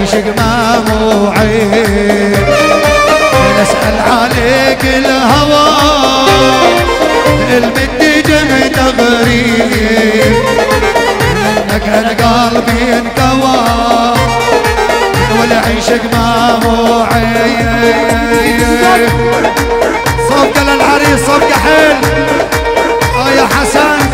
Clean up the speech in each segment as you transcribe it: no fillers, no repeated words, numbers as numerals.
والعيشك ما مو عيب. نسأل عليك الهوى المد جمع تغريب، منك انا قلبي انكوى والعيشك ما مو عيب. صفقة للعريس صفقة حيل يا حسن.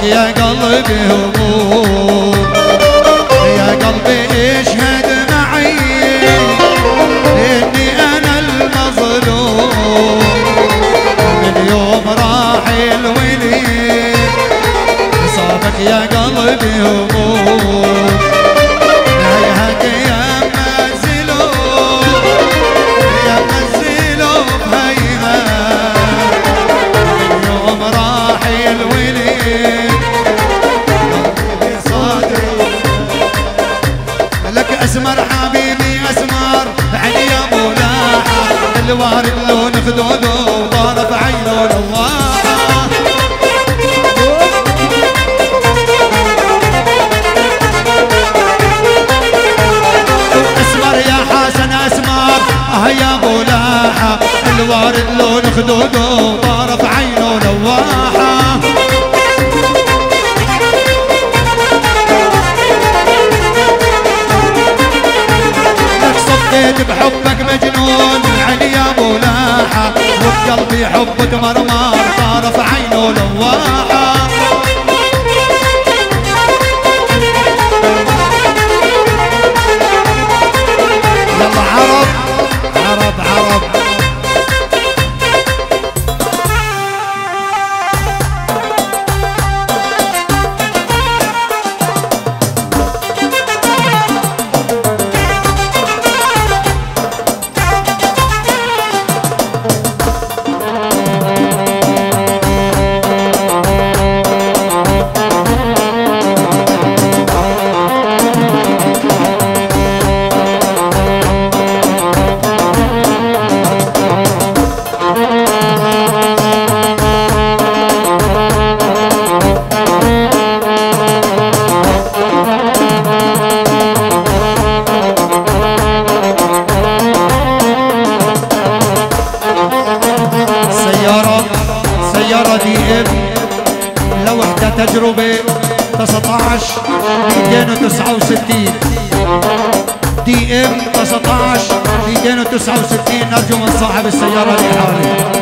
يا قلبي هموم يا قلبي اشهد معي اني انا المظلوم من يوم راح الوليد صابك يا قلبي هموم هيهك يا منزلوب يا منزلوب هيها من يوم راح الوليد قلبي صادق لك اسمر حبيبي اسمر عيني يا مولاحة الوارد لون خدوده وطارف عينه لواحة اسمر يا حسن اسمر يا مولاحة الوارد لون خدوده وطارف عينه لواحة صديت بحبك مجنون عيني يا مولاحة وبقلبي حبك مرمار طارف عينه لواحة يلا عرب عرب عرب سيارة دي ام لوحدة تجربة 19 269 دي ام 19 269 نرجو من صاحب السيارة دي حالي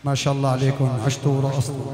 ما شاء الله عليكم، عشتوا ورقصتوا.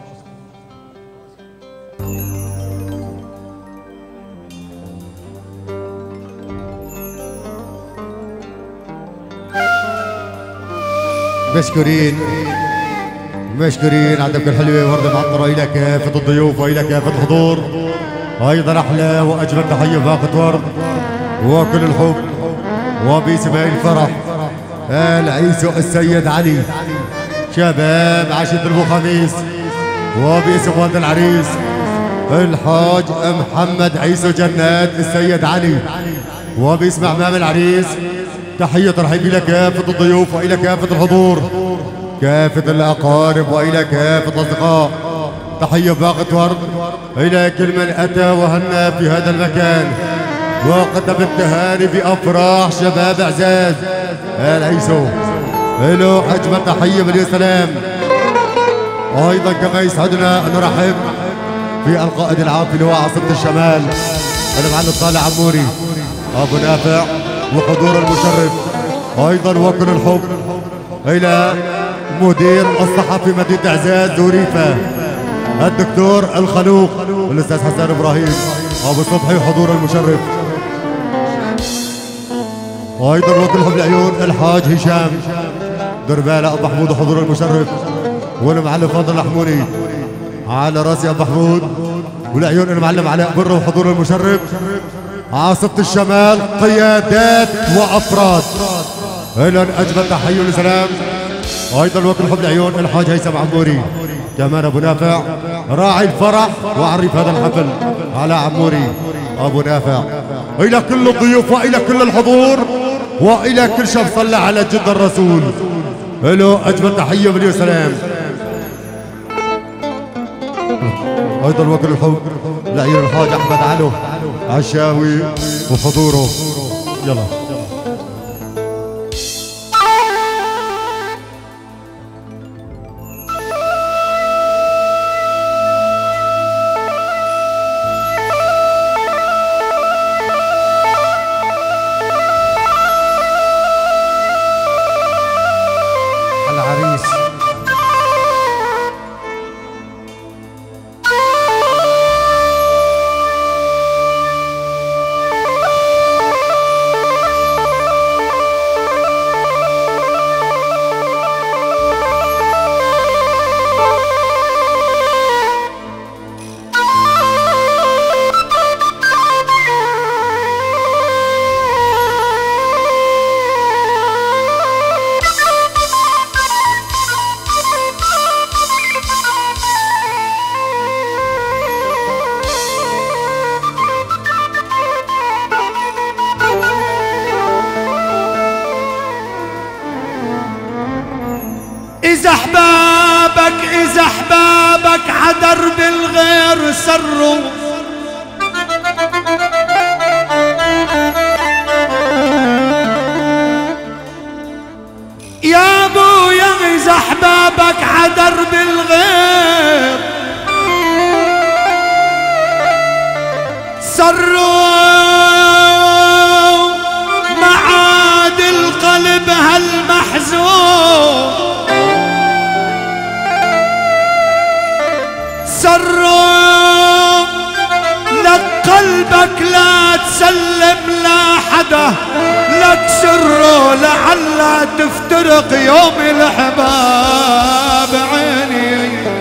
مشكورين مشكورين، عندك الحلوة وردة معطرة إلى كافة الضيوف وإلى كافة الحضور. أيضا أحلى وأجمل تحية باقة ورد وكل الحب وباسماء الفرح العيسو السيد علي شباب عشية أبو خميس، وباسم والد العريس الحاج محمد عيسو جنات السيد علي، وباسم أعمام العريس تحية ترحيب إلى كافة الضيوف وإلى كافة الحضور، كافة الأقارب وإلى كافة الأصدقاء. تحية باقة ورد إلى كل من أتى وهنا في هذا المكان وقدم التهاني بأفراح شباب إعزاز العيسو. له أجمل تحية مليون سلام. أيضا كما يسعدنا أن نرحب في القائد العام في لواء عاصمة الشمال المعلم صالح عموري أبو نافع وحضور المشرف. أيضا وكل الحب إلى مدير الصحة في مدينة إعزاز وريفة الدكتور الخلوق الأستاذ حسن إبراهيم أبو صبحي وحضور المشرف. أيضا وكل حب العيون الحاج هشام دربالة أبو محمود وحضور المشرف، والمعلم فاضل الحموني على راسي أبو محمود، والعيون المعلم علاء بره وحضور المشرف. عاصمة الشمال قيادات وأفراد إلى أجمل تحية وسلام. أيضا وكل حب العيون الحاج هيثم عموري كمان أبو نافع راعي الفرح وعرف هذا الحفل على عموري أبو نافع. إلى كل الضيوف وإلى كل الحضور وإلى كل شخص صلى على جد الرسول له أجمل تحية مليون سلام. أيضا وكل الحب لعيون الحاج أحمد علو عشاوي وحضوره. يلا العريس إذا أحبابك عدرب الغير سروا، يا أبويا إذا أحبابك عدرب الغير سروا، معاد القلب هالمحزون سروا، لك قلبك لا تسلم لا حدا، لك سروا لعل تفترق يوم الأحباب عيني.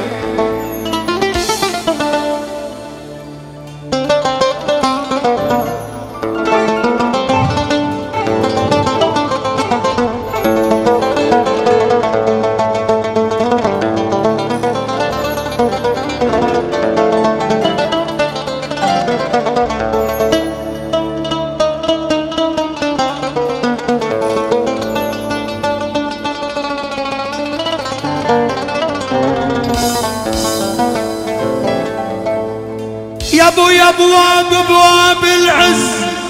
يا ابواب ابواب العز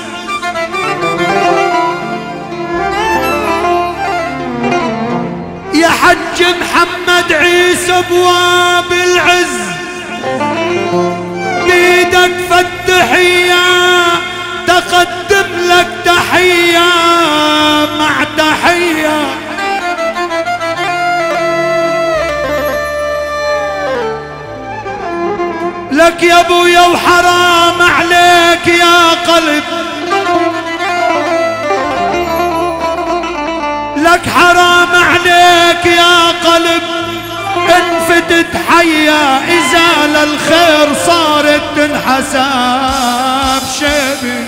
يا حج محمد عيسى ابواب العز، بيدك فالتحية تقدم لك تحية مع تحية، ابويا وحرام عليك يا قلب، لك حرام عليك يا قلب، انفتت حيا إذا للخير صارت تنحساب شيبي.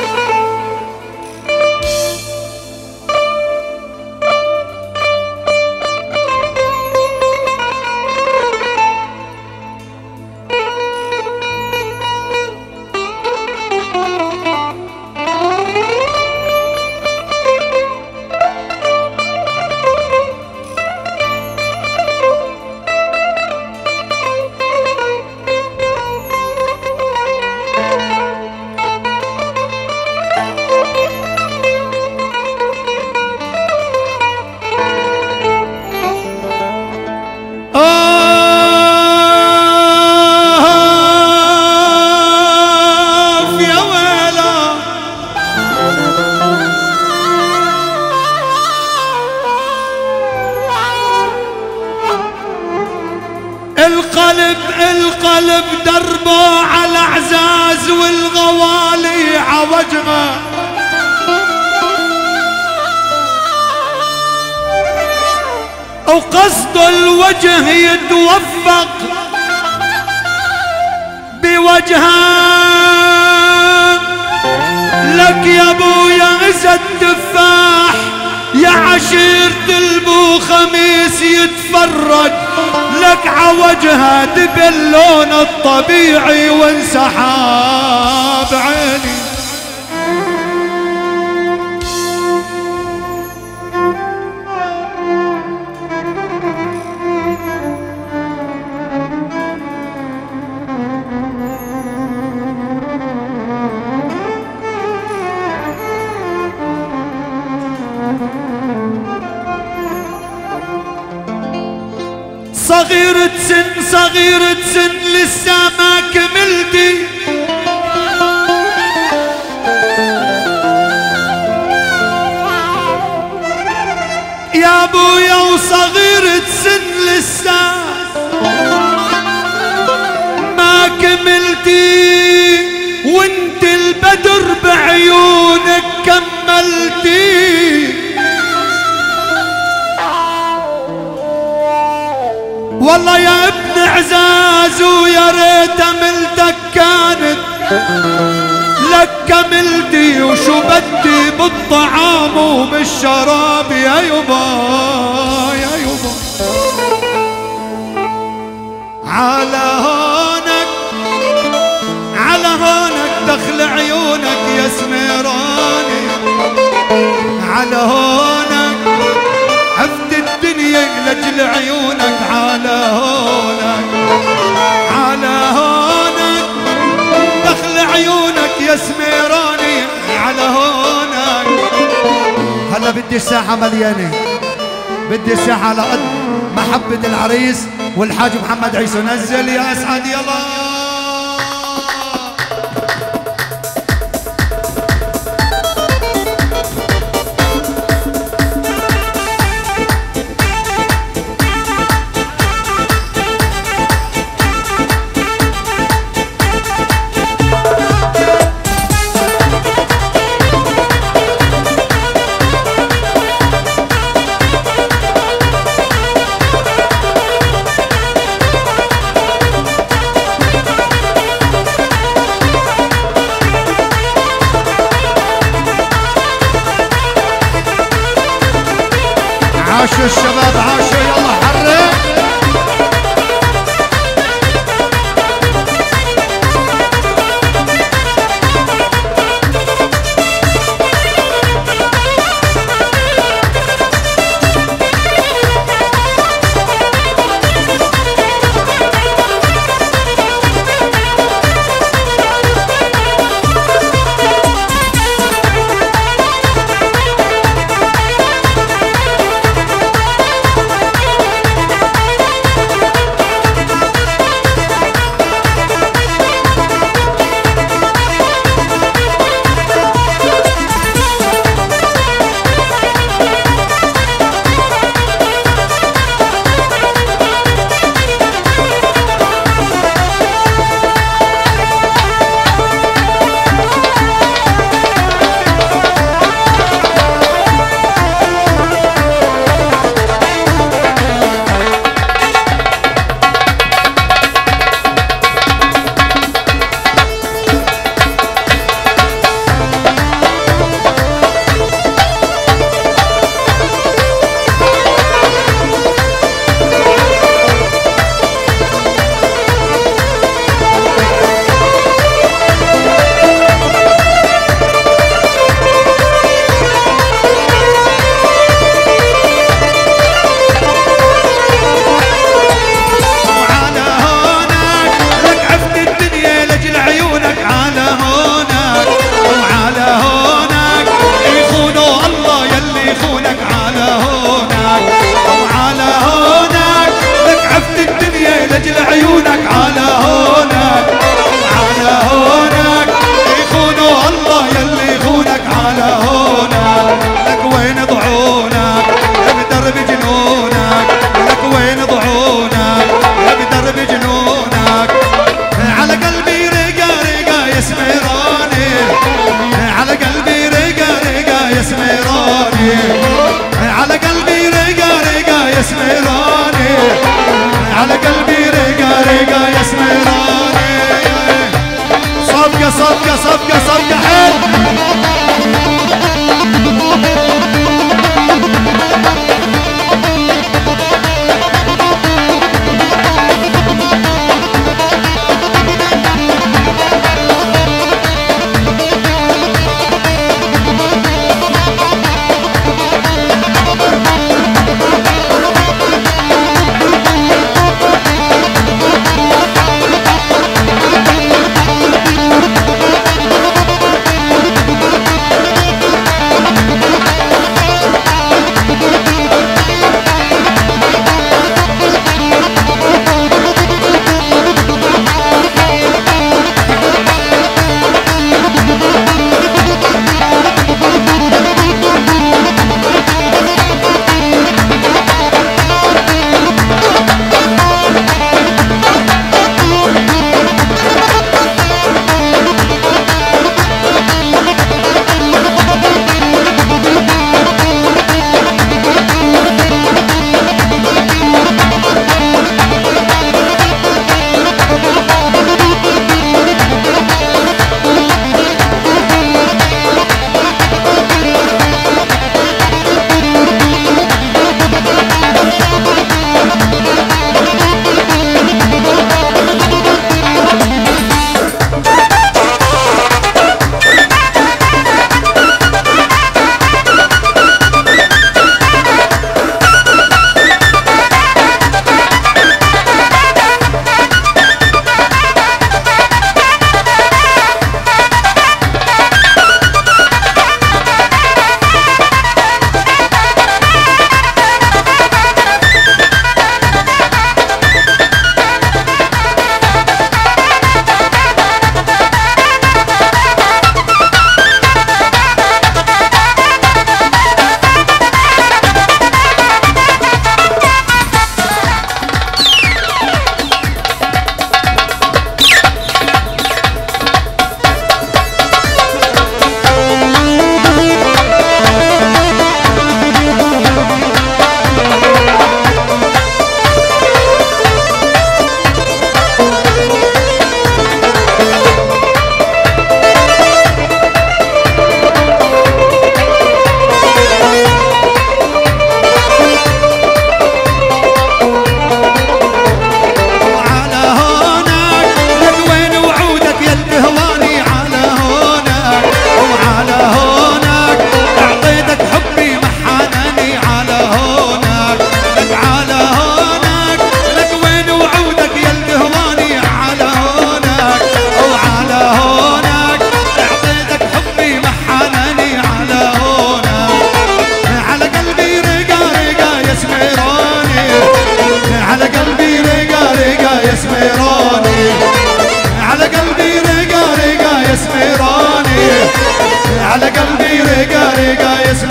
القلب دربه على اعزاز والغوالي عوجها، وقصد الوجه يتوفق بوجهه. لك يا ابويا اذا التفاح يا عشيرة البو خميس يتفرج، لك عوجها دبل لون الطبيعي وانسحاب عيني. صغيرة سن لسه ما كملتي، يا ابويا وصغيرة سن لسه ما كملتي، وانت البدر بعيونك كملتي. والله يا ابن عزاز ويا ريت ملتك كانت، لك كملتي وشو بدي بالطعام وبالشراب يا يبا يا يبا. على هونك دخل عيونك يا سميراني، على هونك عفت الدنيا لجل عيونك، على هونك دخل عيونك يا سميراني، على هونك. هلا بدي الساحة مليانة، بدي الساحة على قد محبة العريس والحاج محمد عيسى. نزل يا اسعد يلا. عاشوا الشباب عاشوا، يلا حرك.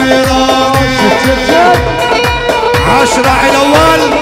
نيراني 10 على الاول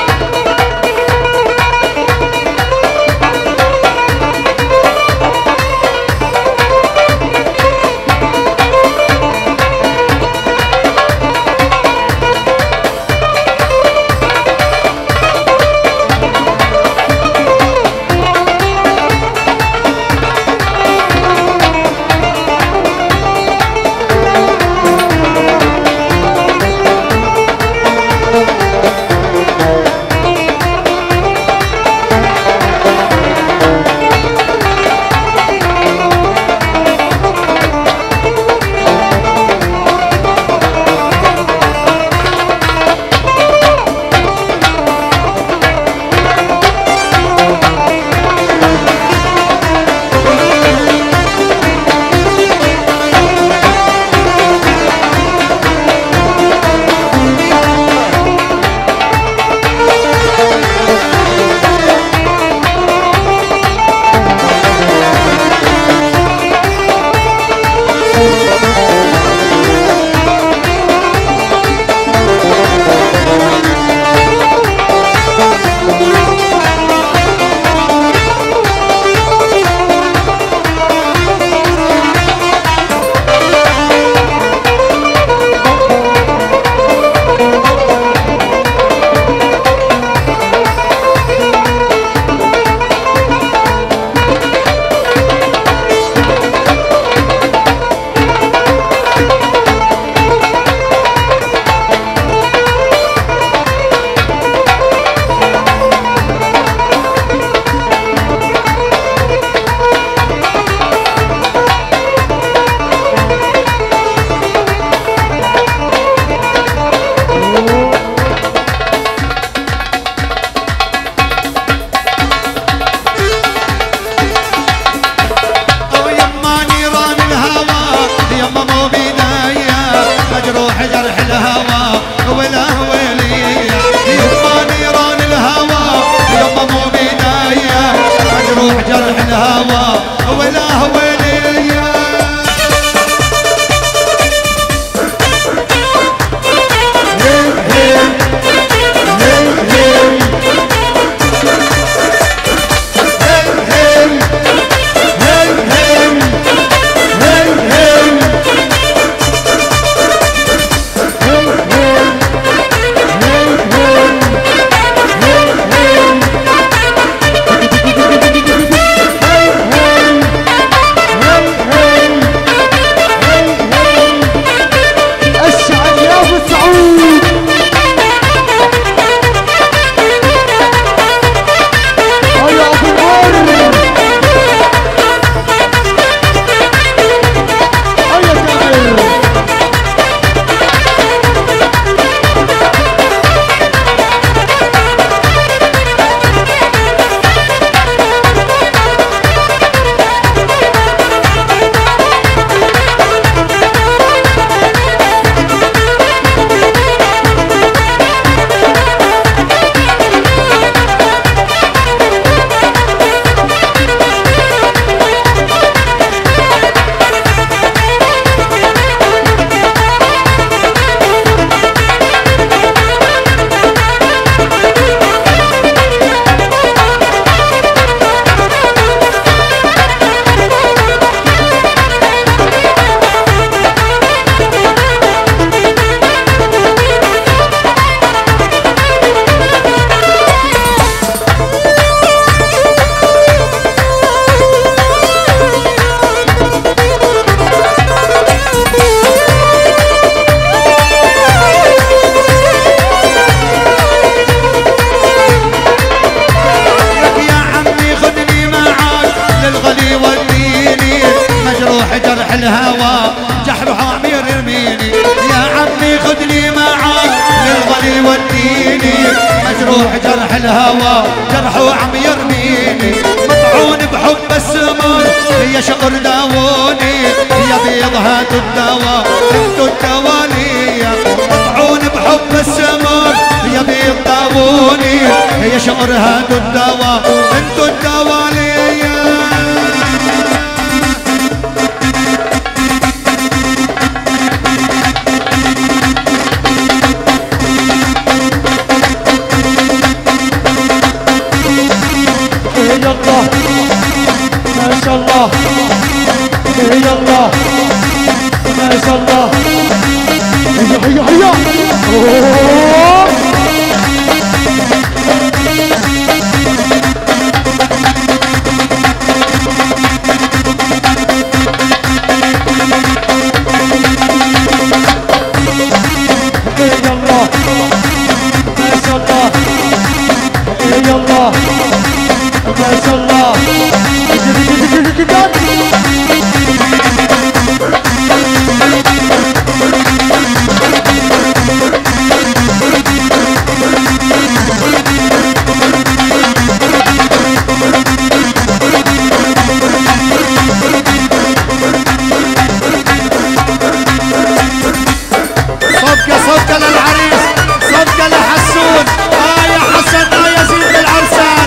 الهوى جحر عامر يرميني يا عمي خذني معاك للغلي وديني مجروح جرح الهوى جرحه عم يرميني مطعون بحب السمر هي شقر داووني يا بيض هاتوا الدواء انتوا الدواء لي مطعون بحب السمر يا بيض داووني هي شقر هاتوا الدواء انتوا الدواء لي الله يلا ما شاء الله هيا هيا صفقة للعريس صفقة لحسون يا حسن يا يزيد العرسان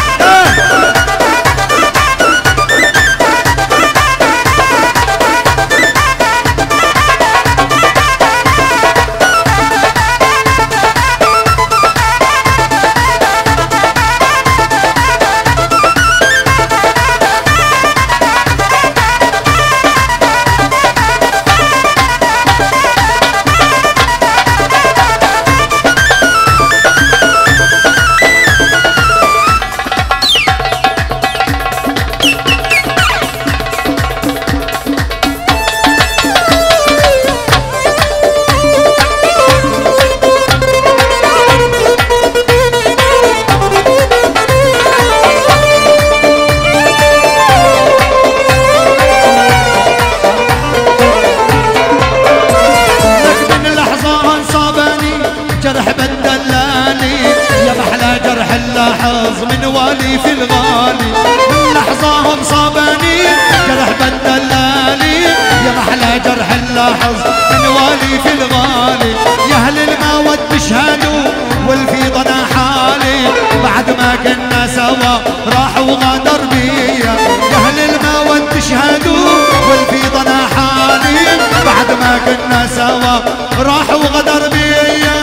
جرح بدلاني يا محلى جرح اللاحظ من والي في الغالي من لحظاهم صابني جرح بدلاني يا محلى جرح اللاحظ من والي في الغالي يا اهل الماود تشهدوا والفيض انا حالي بعد ما كنا سوا راح وغادر بيا يا اهل الماود تشهدوا والفيض انا حالي بعد ما كنا سوا راح وغدر بيا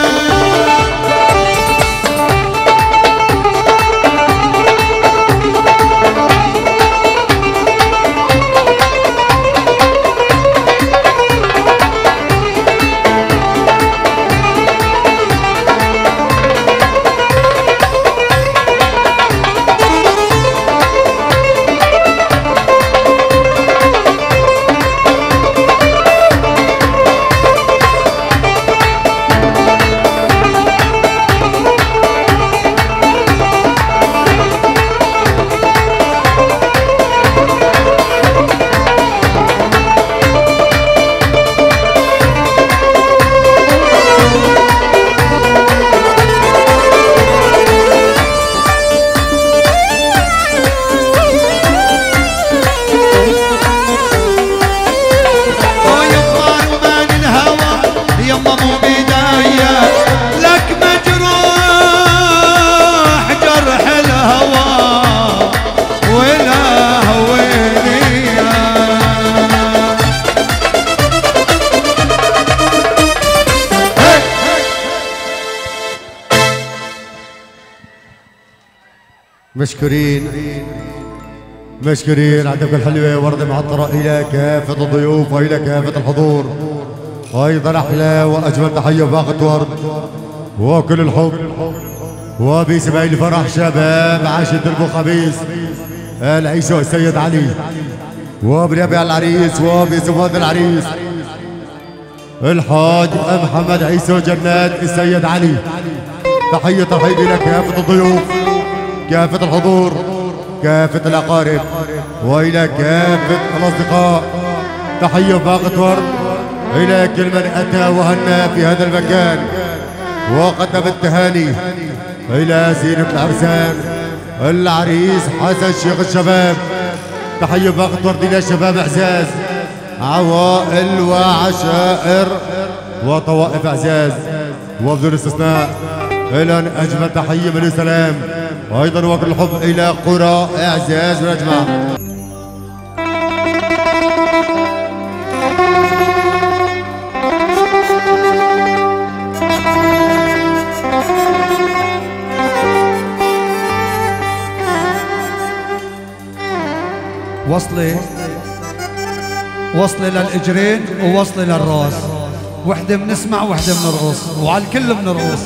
مشكورين مشكورين عندك الحلوة وردة معطرة إلى كافة الضيوف وإلى كافة الحضور. أيضا أحلى وأجمل تحية باقة ورد وكل الحب وبسماء الفرح شباب عاشد درب خميس العيسى والسيد علي وبربيع العريس وبزفاد العريس الحاج محمد عيسى وجنات السيد علي. تحية ترحيب إلى كافة الضيوف كافة الحضور كافة الأقارب وإلى كافة الأصدقاء. تحية باقة ورد إلى كل من أتى وهنا في هذا المكان وقدم التهاني إلى زينة العرسان العريس حسن شيخ الشباب. تحية باقة ورد إلى شباب إعزاز عوائل وعشائر وطوائف إعزاز وبدون استثناء. إلى أجمل تحية من السلام وأيضا وكل الحب إلى قرى إعزاز ونجمع. وصلي للإجرين ووصلي للراس، وحدة بنسمع وحدة بنرقص، وعلى الكل بنرقص.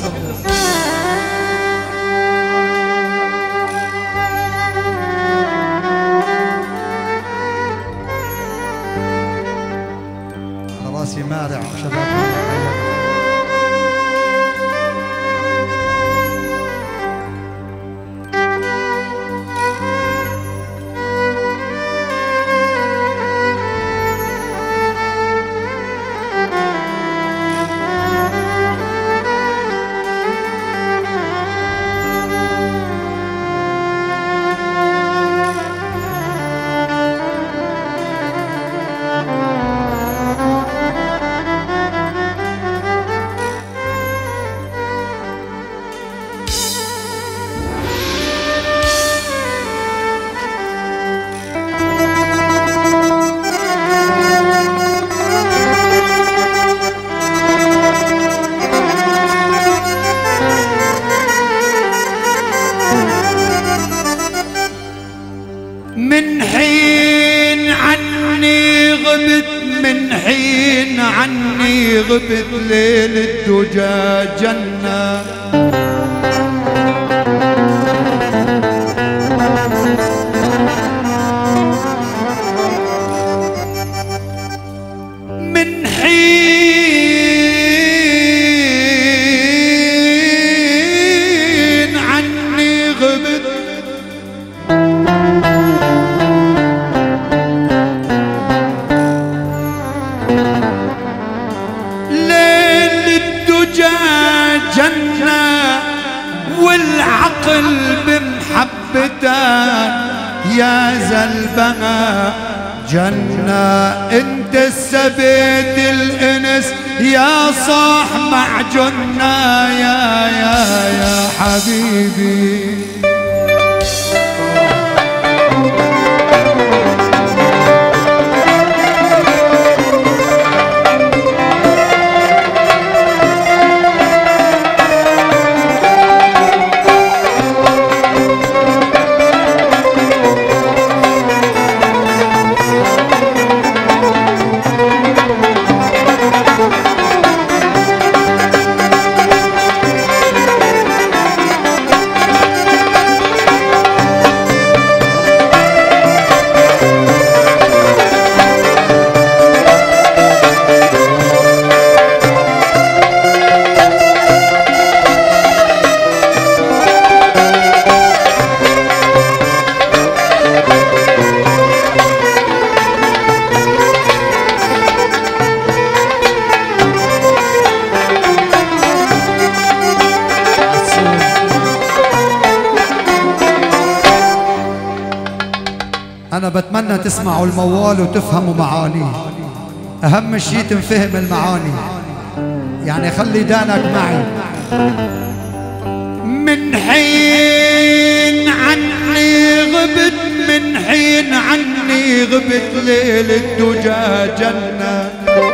على راسي مارع شباب. من حين عني غبت، من حين عني غبت، ليل الدجى جنة. من حين عني غبت، جنة والعقل بمحبتك يا زلبها جنة. انت السبيت الانس يا صاح مع جنة يا حبيبي. أنا بتمنى تسمعوا الموال وتفهموا معانيه، أهم شيء تنفهم المعاني، يعني خلي دانك معي. من حين عني غبت، من حين عني غبت، ليل الدجى جنة.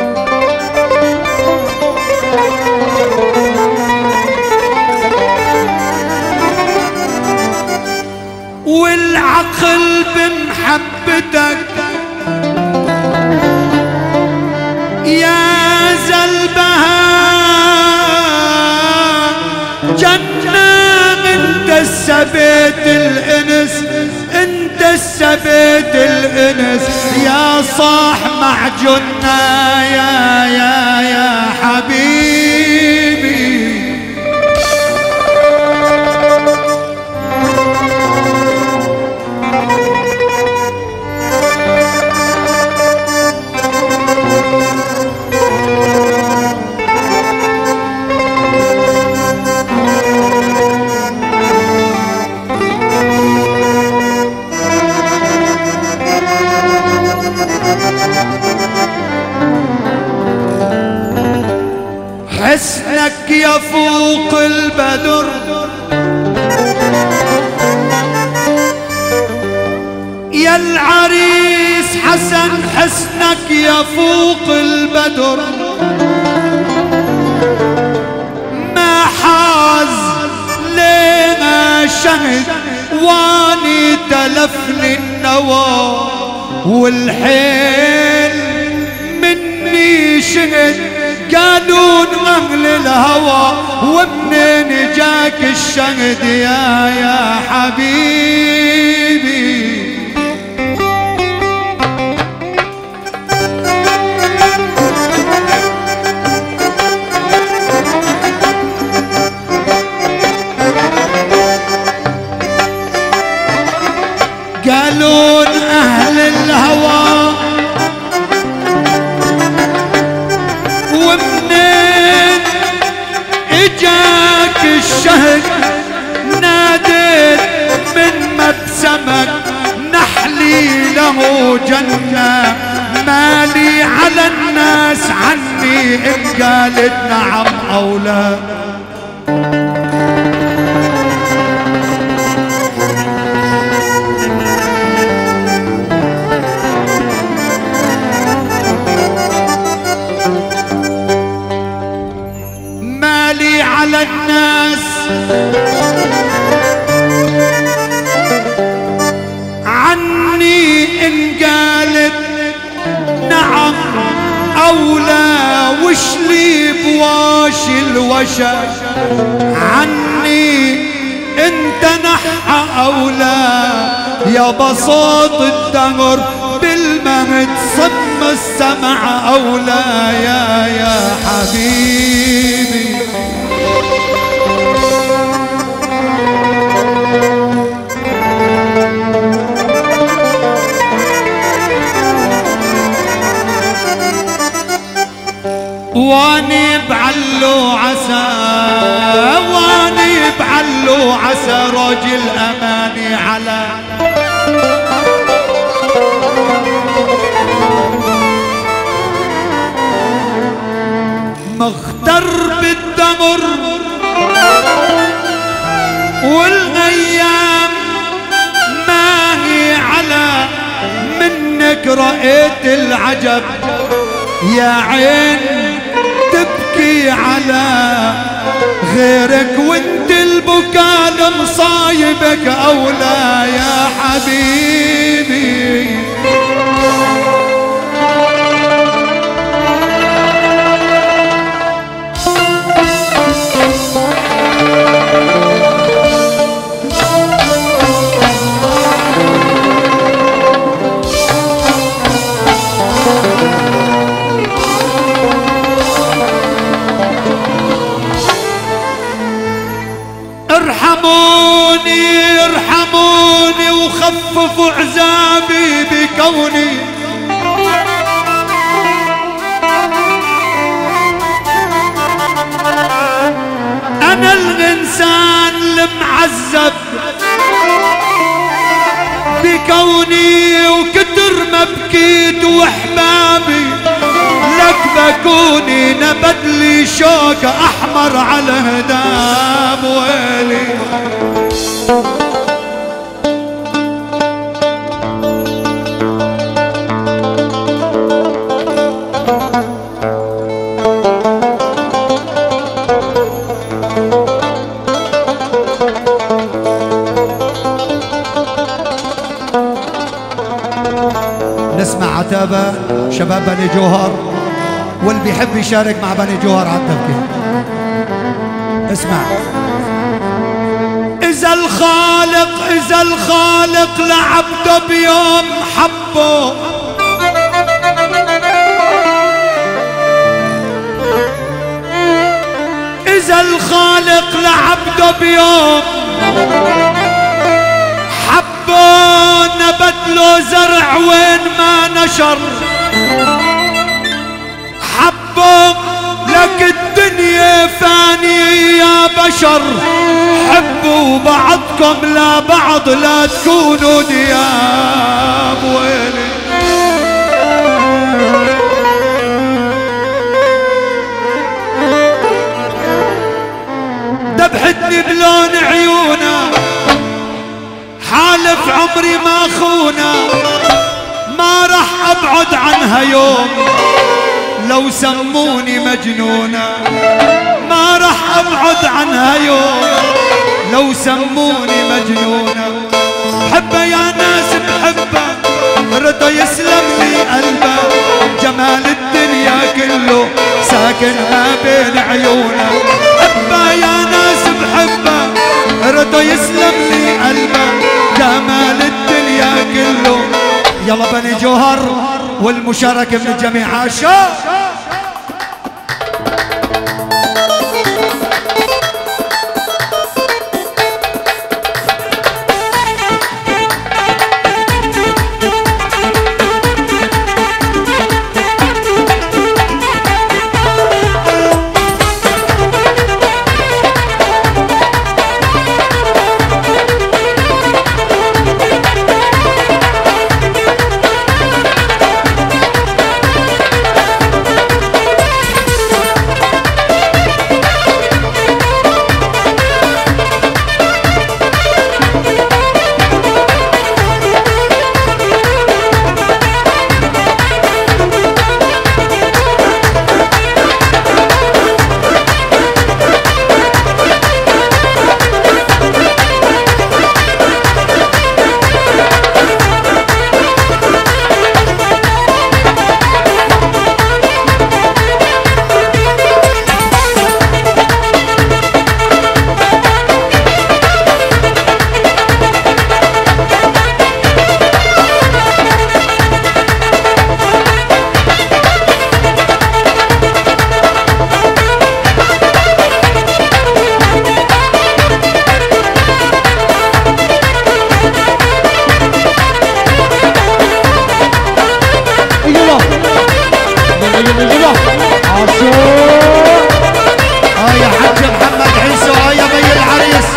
والعقل بمحبتك يا زلبها جنة. انت السبيت الانس، انت السبيت الانس يا صاح مع جنة يا حبيبي. حسنك يفوق البدر، يا العريس حسن حسنك يفوق البدر. ما حاز لما شهد واني تلفني النوى، والحيل مني شهد قالون أهل الهوى ومنين جاك الشهد يا حبيبي. قالون أهل الهوى ومنين اجاك الشهد ناديت من مبسمك نحلي له جنة مالي على الناس عني إن قالت نعم أو لا. على الناس عني إن قالت نعم أو لا وش لي بواش الوشا عني انت نحى أو لا يا بساط الدهر بالمهد صم السمع أو لا يا حبيبي. واني بعلو عسى واني بعلو عسى رجل اماني على مختر بالدمر والايام ما هي على منك رأيت العجب يا عين تبكي على غيرك وانت البكاء لمصايبك أولى يا حبيبي. ارحموني ارحموني وخففوا عذابي بكوني انا الانسان المعذب بكوني وكتر ما بكيت واحبابي لك بكوني نبت لي شوك احمر على هداب ويلي. نسمع عتابة شباب بني جوهر واللي بيحب يشارك مع بني جوهر على التفكير. اسمع. إذا الخالق لعبده بيوم حبه إذا الخالق لعبده بيوم حبه نبت له زرع وين ما نشر حبه لك الدنيا فانية يا بشر حبوا بعضكم لا بعض لا تكونوا دياب ويلي. ذبحتني بلون عيونا حالف عمري ما خونا ما رح ابعد عنها يوم لو سموني مجنونة ما رح ابعد عنها يوم لو سموني مجنونة. بحبها يا ناس بحبها رضا ساكن ما بين عيونه. حبه يا ناس بحبه رضا يسلم لي قلبه جمال الدنيا كله. يلا بني جوهر والمشاركة من الجميع عاشا. يا حاج محمد عيسى يا بي العريس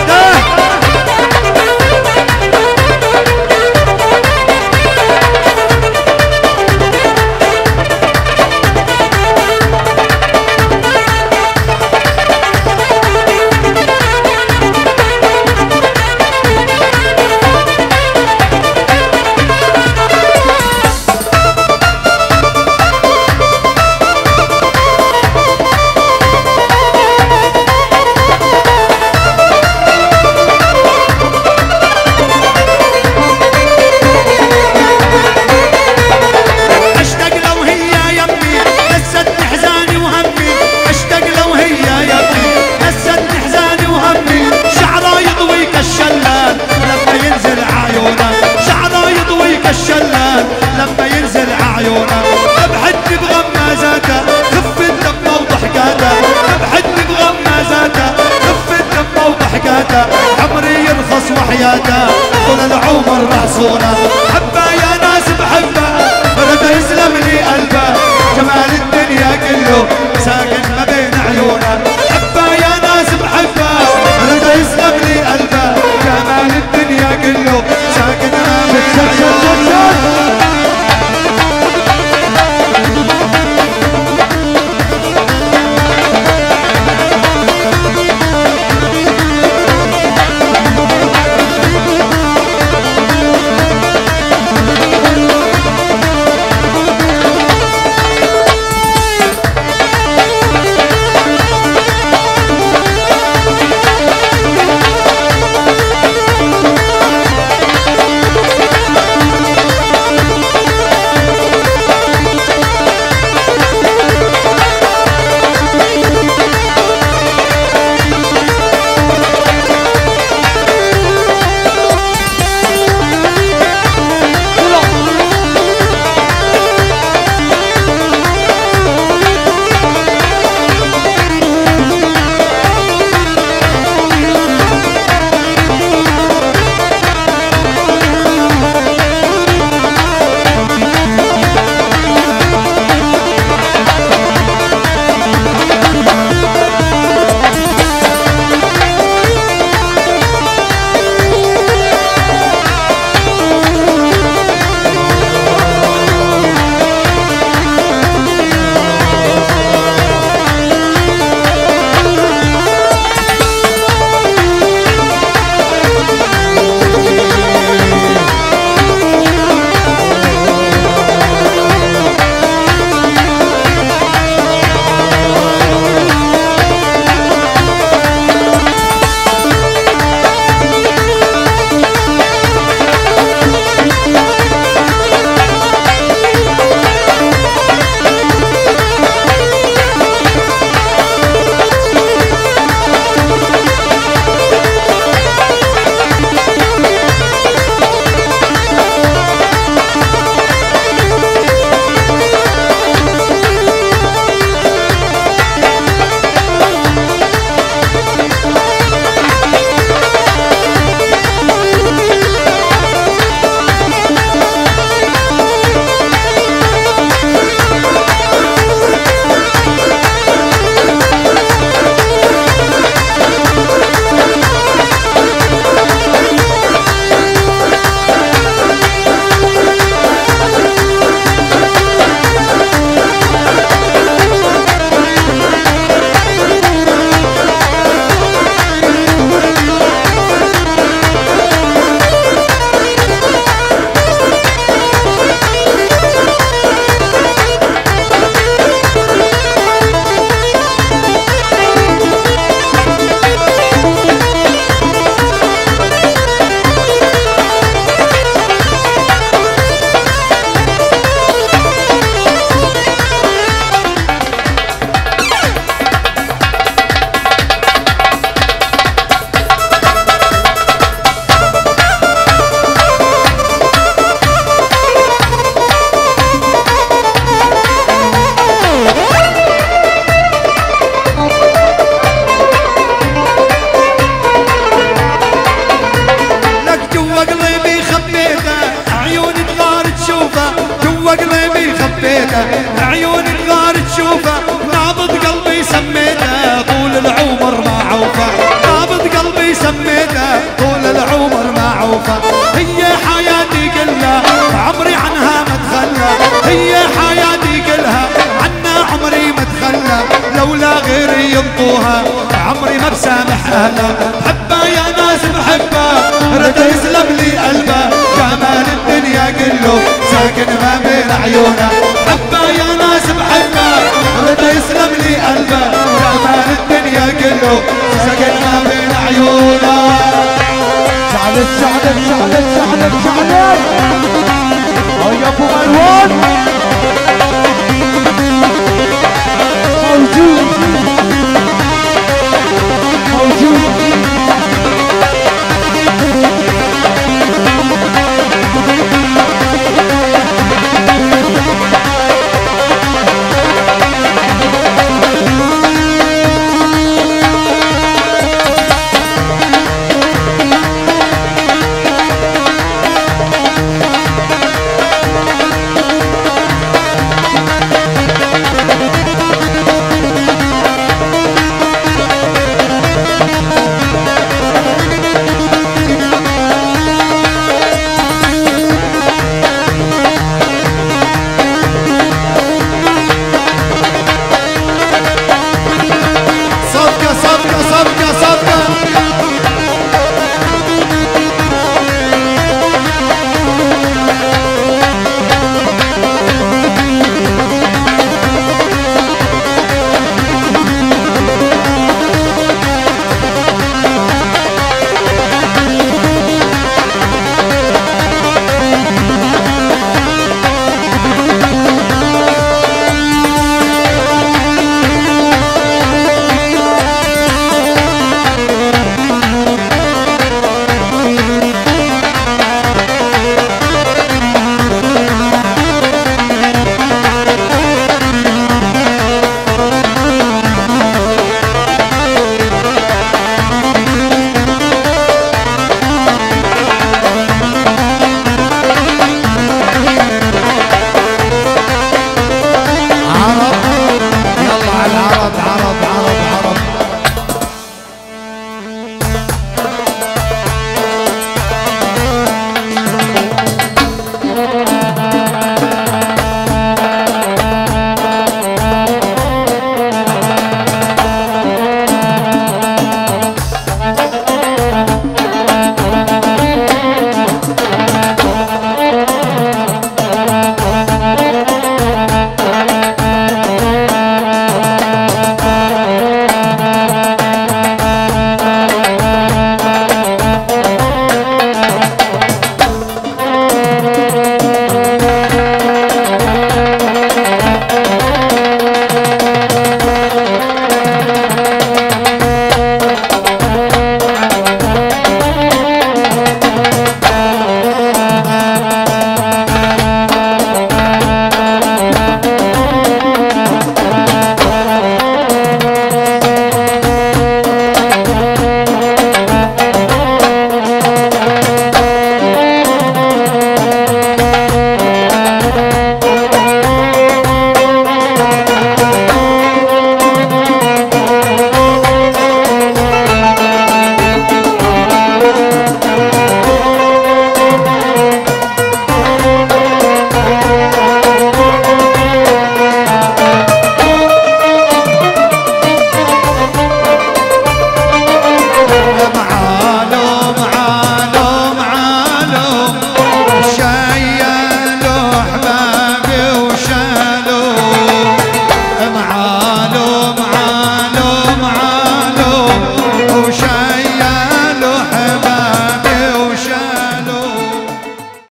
وحياته طول العمر رحصونا. حبه يا ناس بحبه رد يسلم لي قلبه جمال الدنيا كله ساكن ما بين عيونه. حبه يا ناس بحبه رد يسلم لي قلبه جمال الدنيا كله ساكن ما بين عيونه. عيونه حبه يا ناس بحبه رضا يسلم لي قلبه جمال الدنيا كله سكننا بين عيونه شعلت شعلت شعلت شعلت شعلت